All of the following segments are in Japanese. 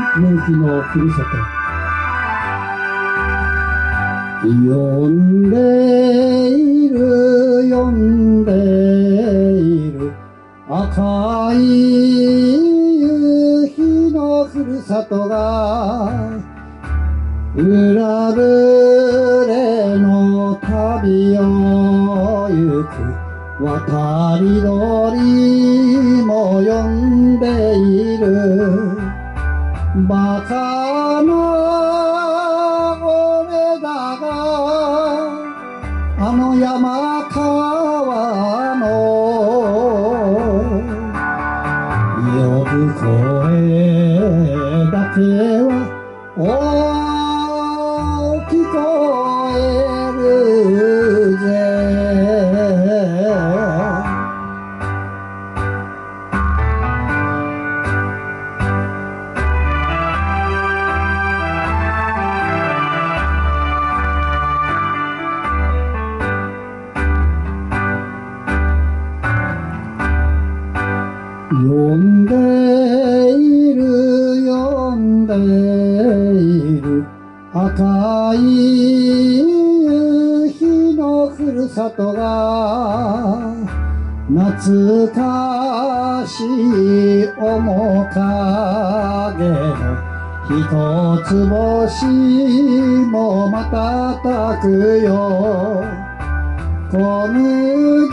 萌木のふるさと。呼んでいる呼んでいる赤い夕日のふるさとが裏ぶれの旅を行く渡り鳥も呼んでいるバカな俺だがあの山川の呼ぶ声だけは聞こえるぜ呼んでいる呼んでいる赤い夕日のふるさとが懐かしい面影の一つ星も瞬くよ小麦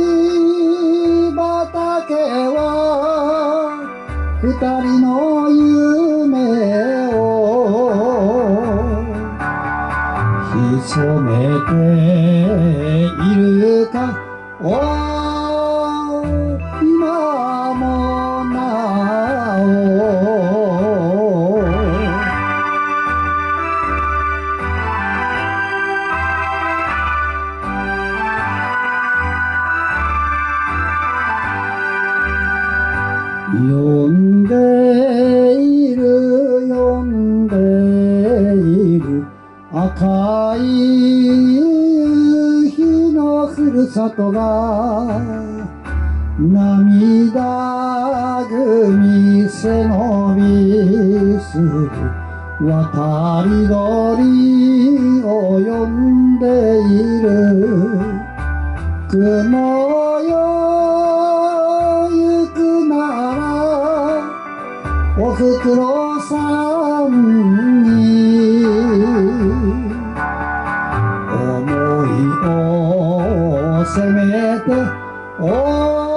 畑は二人の夢を潜めているか今もなお呼んでいる呼んでいる赤い夕日のふるさとが涙ぐみ背伸びする渡り鳥を呼んでいる雲よ行くならおふくろさんに思いをせめて